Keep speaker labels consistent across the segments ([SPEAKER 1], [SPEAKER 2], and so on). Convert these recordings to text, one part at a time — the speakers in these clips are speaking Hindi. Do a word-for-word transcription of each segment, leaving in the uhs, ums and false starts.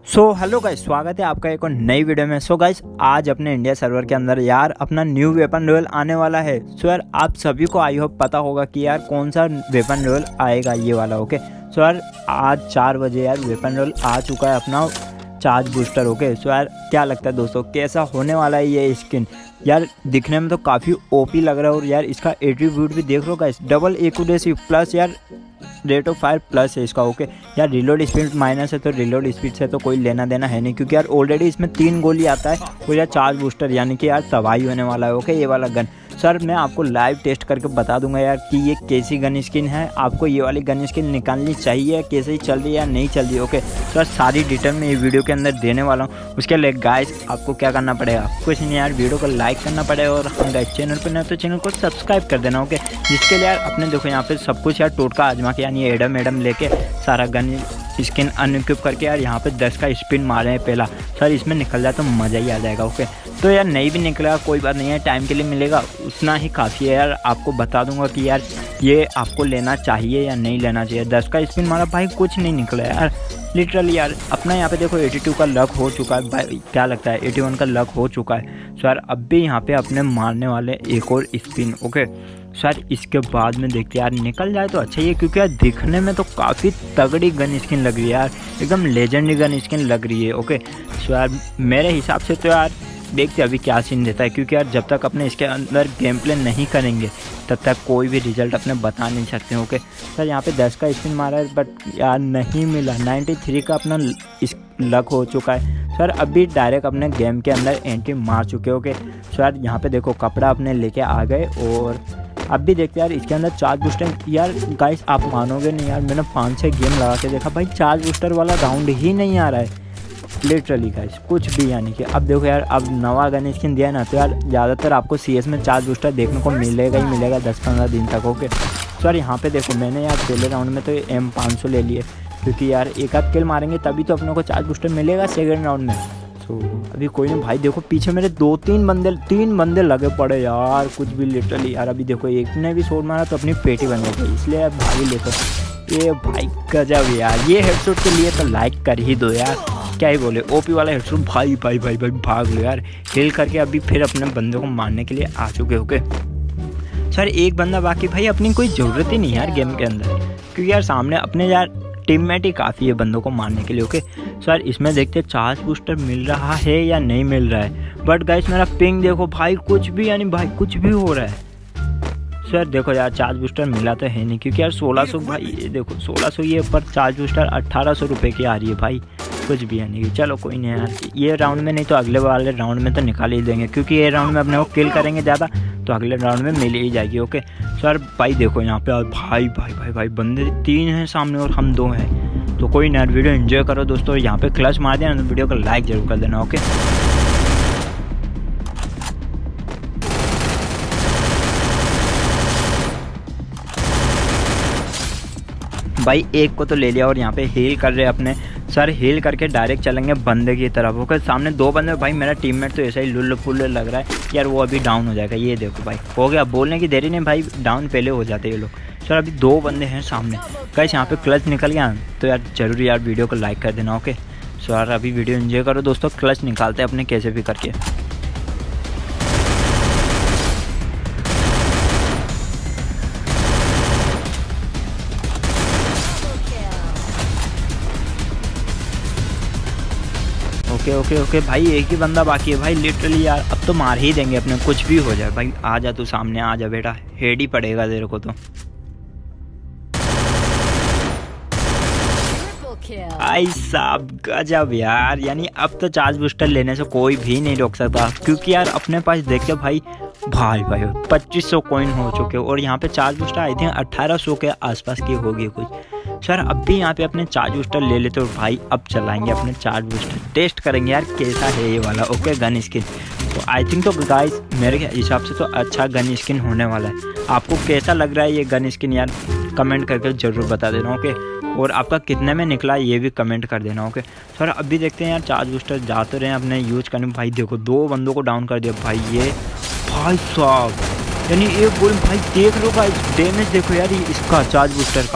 [SPEAKER 1] सो हेलो गाइस, स्वागत है आपका एक और नई वीडियो में। सो so गाइस, आज अपने इंडिया सर्वर के अंदर यार अपना न्यू वेपन रोयल आने वाला है। सो so यार आप सभी को आई होप पता होगा कि यार कौन सा वेपन रोयल आएगा, ये वाला। ओके सो यार आज चार बजे यार वेपन रोयल आ चुका है अपना चार्ज बूस्टर। ओके सो यार क्या लगता है दोस्तों, कैसा होने वाला है ये स्किन? यार दिखने में तो काफ़ी ओपी लग रहा है और यार इसका एट्रीब्यूट भी देख लो गाइस, डबल एक्यूरेसी प्लस यार रेट ऑफ फायर प्लस है इसका। ओके यार रिलोड स्पीड माइनस है, तो रिलोड स्पीड से तो कोई लेना देना है नहीं, क्योंकि यार ऑलरेडी इसमें तीन गोली आता है और यार चार्ज बूस्टर यानी कि यार तबाही होने वाला है। ओके ये वाला गन सर मैं आपको लाइव टेस्ट करके बता दूंगा यार कि ये कैसी गन स्किन है। आपको ये वाली गन स्किन निकालनी चाहिए, कैसे चल रही है या नहीं चल रही। ओके सर सारी डिटेल में ये वीडियो के अंदर देने वाला हूँ। उसके लिए गाइस आपको क्या करना पड़ेगा, कुछ नहीं यार, वीडियो को लाइक करना पड़ेगा और हम गाइस चैनल पर नए तो चैनल को सब्सक्राइब कर देना। ओके जिसके लिए यार अपने देखो यहाँ पे सब कुछ यार टोटका आजमा के यानी एडम एडम लेके सारा गन स्किन अनइक्विप करके यार यहाँ पे दस का स्पिन मारे हैं पहला। सर इसमें निकल जाए तो मज़ा ही आ जाएगा। ओके तो यार नहीं भी निकलेगा कोई बात नहीं है, टाइम के लिए मिलेगा उतना ही काफ़ी है यार। आपको बता दूंगा कि यार ये आपको लेना चाहिए या नहीं लेना चाहिए। दस का स्पिन मारा भाई कुछ नहीं निकला यार लिटरली। यार अपना यहाँ पे देखो बयासी का लक हो चुका है भाई, क्या लगता है इक्यासी का लक हो चुका है। सो यार अब भी यहाँ पे अपने मारने वाले एक और स्पिन। ओके सर इसके बाद में देखते यार निकल जाए तो अच्छा ही है, क्योंकि यार दिखने में तो काफ़ी तगड़ी गन स्किन लग रही है यार, एकदम लेजेंडरी गन स्किन लग रही है। ओके सो यार मेरे हिसाब से तो यार देखते अभी क्या सीन देता है, क्योंकि यार जब तक अपने इसके अंदर गेम प्ले नहीं करेंगे तब तक कोई भी रिजल्ट अपने बता नहीं सकते। ओके सर यहाँ पे दस का स्पिन मारा है बट यार नहीं मिला। तिरानवे का अपना इस लक हो चुका है। सर अभी डायरेक्ट अपने गेम के अंदर एंट्री मार चुके। ओके सर यहाँ पे देखो कपड़ा अपने लेके आ गए और अब भी देखते यार इसके अंदर चार्ज बूस्टर। यार गाइस आप मानोगे नहीं यार, मैंने पाँच छः गेम लगा के देखा भाई चार्ज बूस्टर वाला राउंड ही नहीं आ रहा है लिटरली गाइस कुछ भी। यानी कि अब देखो यार अब नवा गन स्किन दिया है ना, तो यार ज़्यादातर आपको सीएस में चार्ज बूस्टर देखने को मिलेगा ही मिलेगा दस पंद्रह दिन तक। ओके सर यहाँ पे देखो मैंने यार पहले राउंड में तो एम पाँच सौ ले लिए, क्योंकि यार एक आध किल मारेंगे तभी तो अपने को चार्ज बूस्टर मिलेगा सेकेंड राउंड में। तो अभी कोई नहीं भाई, देखो पीछे मेरे दो तीन बंदे तीन बंदे लगे पड़े यार कुछ भी लिटरली। यार अभी देखो एक ने भी शॉट मारा तो अपनी पेटी बन गई, इसलिए यार भाई लेते ये भाई गजब यार। ये हेडशॉट के लिए तो लाइक कर ही दो यार, क्या ही बोले ओपी वाला हेडशॉट भाई भाई भाई भाई भाग लो यार। हिल करके अभी फिर अपने बंदे को मारने के लिए आ चुके। ओके सर एक बंदा बाकी भाई, अपनी कोई ज़रूरत ही नहीं यार गेम के अंदर, क्योंकि यार सामने अपने यार टीममेट ही काफ़ी है बंदों को मारने के लिए। ओके सर इसमें देखते चार्ज बूस्टर मिल रहा है या नहीं मिल रहा है। बट गाइस मेरा पिंग देखो भाई कुछ भी यानी भाई कुछ भी हो रहा है। सर देखो यार चार्ज बूस्टर मिला तो है नहीं, क्योंकि यार सोलह सौ भाई ये देखो सोलह सौ ये पर चार्ज बूस्टर अट्ठारह सौ रुपये की आ रही है भाई, कुछ भी यानी कि चलो कोई नहीं यार ये राउंड में नहीं तो अगले वाले राउंड में तो निकाल ही देंगे, क्योंकि ये राउंड में अपने को किल करेंगे ज़्यादा तो अगले राउंड में मिल ही जाएगी। ओके सर भाई देखो यहाँ पे भाई भाई भाई भाई बंदे तीन हैं सामने और हम दो हैं, तो कोई ना वीडियो एंजॉय करो दोस्तों। यहाँ पे क्लच मार देना तो वीडियो को लाइक जरूर कर देना। ओके भाई एक को तो ले लिया और यहाँ पे हील कर रहे अपने सर, हील करके डायरेक्ट चलेंगे बंदे की तरफ। ओके सामने दो बंदे भाई, मेरा टीममेट तो ऐसा ही लुल्ल फुल्ल लग रहा है यार, वो अभी डाउन हो जाएगा। ये देखो भाई हो गया, बोलने की देरी नहीं भाई, डाउन पहले हो जाते ये लोग। सर अभी दो बंदे हैं सामने गाइस, यहाँ पे क्लच निकल गया तो यार जरूर यार वीडियो को लाइक कर देना। ओके सर अभी वीडियो एंजॉय करो दोस्तों, क्लच निकालते हैं अपने कैसे भी करके। ओके ओके ओके भाई एक ही बंदा बाकी है भाई लिटरली यार, अब तो मार ही देंगे अपने कुछ भी हो जाए भाई। आ जा तू सामने आ जा बेटा, हेड ही पड़ेगा तेरे को तो। भाई साहब गजब यार, यानी अब तो चार्ज बूस्टर लेने से कोई भी नहीं रोक सकता, क्योंकि यार अपने पास देख के भाई भाई भाई पच्चीस सौ कॉइन हो चुके और यहाँ पे चार्ज बूस्टर आई थिंक अट्ठारह सौ के आसपास की होगी कुछ। सर अब भी यहाँ पे अपने चार्ज बूस्टर ले लेते हो भाई, अब चलाएंगे अपने चार्ज बूस्टर, टेस्ट करेंगे यार कैसा है ये वाला। ओके गन स्किन तो आई थिंक तो गाइस मेरे हिसाब से तो अच्छा गन स्किन होने वाला है। आपको कैसा लग रहा है ये गन स्किन यार कमेंट करके ज़रूर बता देना। ओके और आपका कितने में निकला ये भी कमेंट कर देना। ओके सर अभी देखते हैं यार चार्ज बूस्टर जाते रहे अपने यूज करने। भाई देखो दो बंदों को डाउन कर दिया भाई, ये भाई साहब यानी एक गोल भाई देख लो भाई डैमेज देखो यार इसका चार्ज बूस्टर का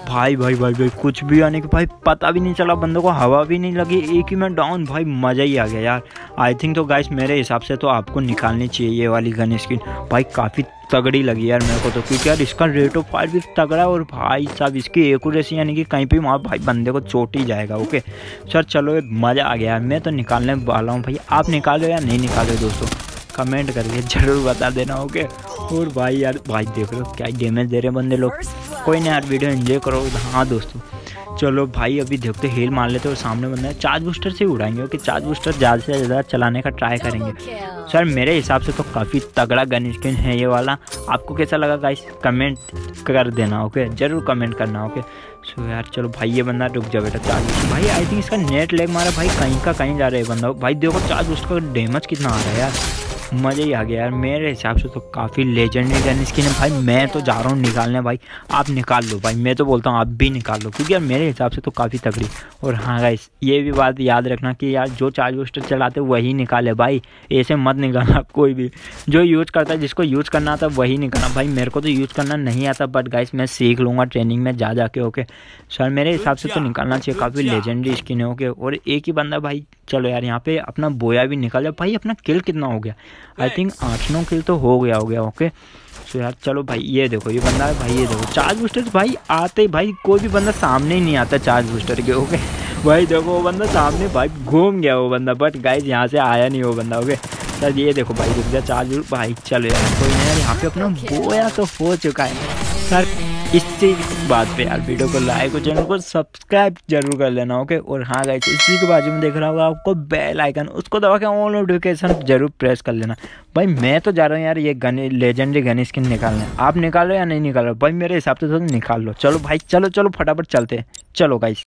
[SPEAKER 1] भाई भाई भाई भाई कुछ भी आने के भाई पता भी नहीं चला, बंदों को हवा भी नहीं लगी, एक ही में डाउन। भाई मज़ा ही आ गया यार। आई थिंक तो गाइस मेरे हिसाब से तो आपको निकालनी चाहिए ये वाली गन स्किन। भाई काफ़ी तगड़ी लगी यार मेरे को तो, क्योंकि यार इसका रेट ऑफ फायर भी तगड़ा है और भाई साहब इसकी एक्यूरेसी यानी कि कहीं पे वहाँ भाई बंदे को चोट ही जाएगा। ओके सर चलो मज़ा आ गया यार। मैं तो निकालने वाला हूँ भाई, आप निकालो या नहीं निकालो दोस्तों, कमेंट करके ज़रूर बता देना। ओके और भाई यार भाई देख लो क्या डैमेज दे रहे हैं बंदे लोग। कोई नहीं यार, वीडियो एंजॉय करो। हाँ दोस्तों चलो भाई अभी देखते हेल मार लेते और सामने बंदा है, चार्ज बूस्टर से उड़ाएंगे। ओके चार्ज बूस्टर ज़्यादा से ज़्यादा चलाने का ट्राई करेंगे। सर मेरे हिसाब से तो काफ़ी तगड़ा गन स्किन है ये वाला। आपको कैसा लगा गाइस कमेंट कर देना। ओके ज़रूर कमेंट करना। ओके सो यार चलो भाई ये बंदा रुक जा बेटा। चार्ज बूस्टर भाई आई थिंक इसका नेट लैग मारा भाई, कहीं का कहीं जा रहा है बंदा। भाई देखो चार्ज बूस्टर का डैमेज कितना आ रहा है यार, मज़ा ही आ गया यार। मेरे हिसाब से तो काफ़ी लेजेंडरी गन स्किन है भाई। मैं तो जा रहा हूँ निकालने भाई, आप निकाल लो भाई। मैं तो बोलता हूँ आप भी निकाल लो, क्योंकि यार मेरे हिसाब से तो काफ़ी तगड़ी। और हाँ गाइस ये भी बात याद रखना कि यार जो चार्ज बूस्टर चलाते वही निकाले भाई, ऐसे मत निकालना। कोई भी जो यूज़ करता है, जिसको यूज़ करना आता वही निकालना भाई। मेरे को तो यूज़ करना नहीं आता, बट गाइस मैं सीख लूँगा ट्रेनिंग में जा जाके। ओके सर मेरे हिसाब से तो निकालना चाहिए, काफ़ी लेजेंडरी स्किन है। ओके और एक ही बंदा भाई, चलो यार यहाँ पे अपना बोया भी निकाल जाए भाई। अपना किल कितना हो गया, आई थिंक आठ नौ किल तो हो गया हो गया ओके सो यार चलो भाई ये देखो ये बंदा है भाई, ये देखो चार्ज बूस्टर भाई आते ही भाई कोई भी बंदा सामने ही नहीं आता चार्ज बूस्टर के। ओके भाई देखो वो बंदा सामने भाई घूम गया वो बंदा, बट गाइस यहाँ से आया नहीं वो बंदा। ओके सर ये देखो भाई रुक जा चार्ज भाई, चलो यार कोई नहीं यार, यहाँ पे अपना बोया तो हो चुका है सर। इसी बात पे यार वीडियो को लाइक और चैनल को सब्सक्राइब जरूर कर लेना। ओके और हाँ गाइस इसी के बाजू में देख रहा होगा आपको बेल आइकन, उसको दबा के ऑल नोटिफिकेशन जरूर प्रेस कर लेना। भाई मैं तो जा रहा हूँ यार ये गन लेजेंडरी गन स्किन निकालने, आप निकालो या नहीं निकालो भाई, मेरे हिसाब से तो निकाल लो। चलो भाई चलो चलो फटाफट चलते हैं, चलो गाइस।